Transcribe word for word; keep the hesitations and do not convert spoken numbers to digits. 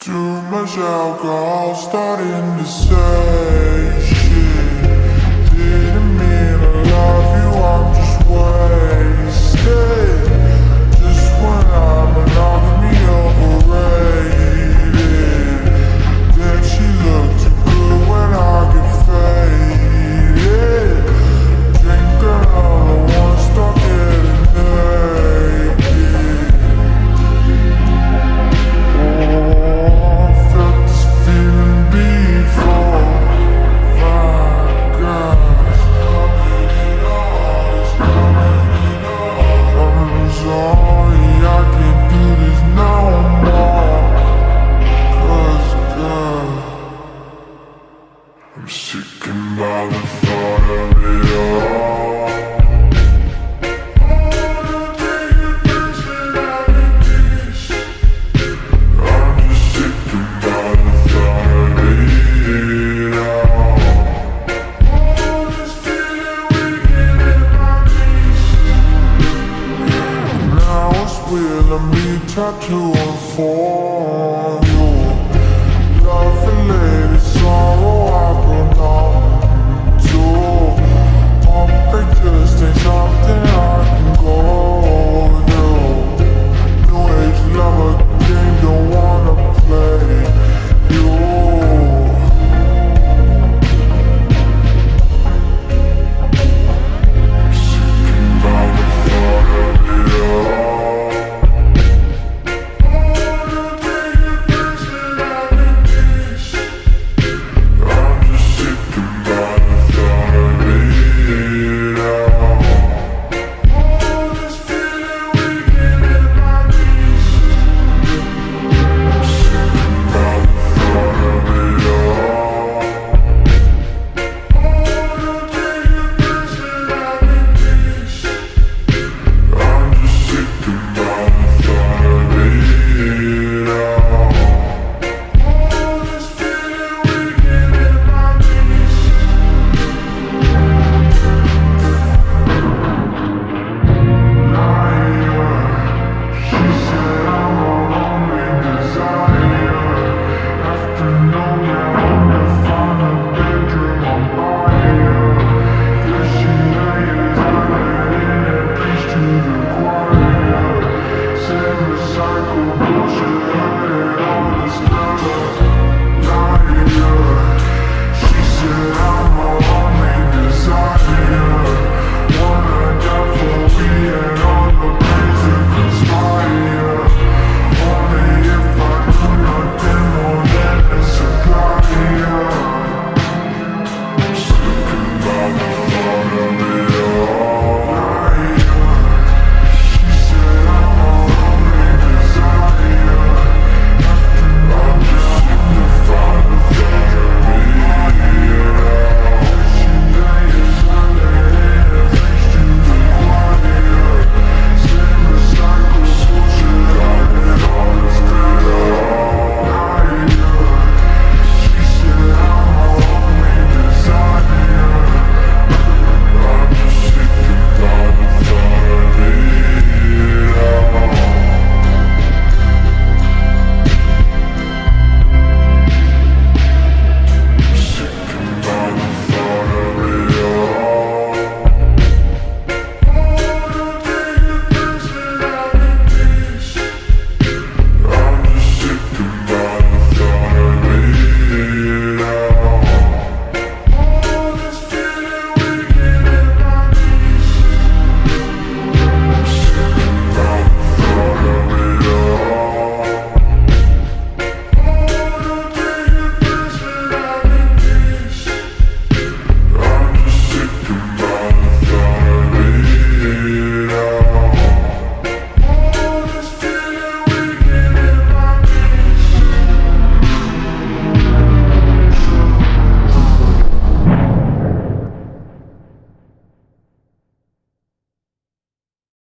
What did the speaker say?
Too much alcohol starting to say shit. Didn't mean to love you, I'm just wasted. Just when I'm monogamy overrated. Then she looked too good when I get faded. Drinking all I want, start getting naked. I'm sickened by the thought of it all. All the things that I miss. I'm just sickened by the thought of it all. All this feeling waking in my knees. Now it's will of me tattoo on form.